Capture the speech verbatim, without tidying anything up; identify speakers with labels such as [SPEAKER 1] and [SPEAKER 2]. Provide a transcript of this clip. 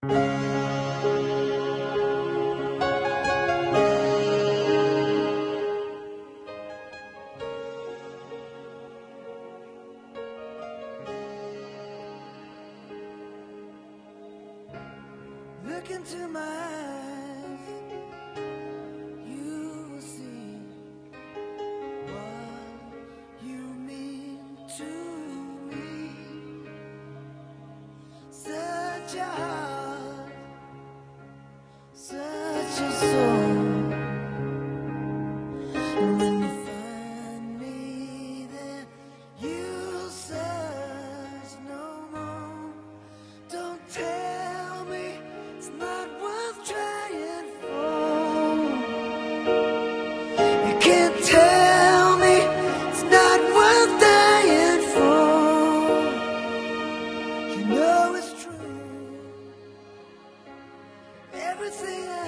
[SPEAKER 1] Look into my eyes, you will see what you mean to me. Such a heart, such a soul. And when you find me there, you'll search no more. Don't tell me it's not worth trying for. You can't tell me it's not worth dying for. You know it's true. Everything I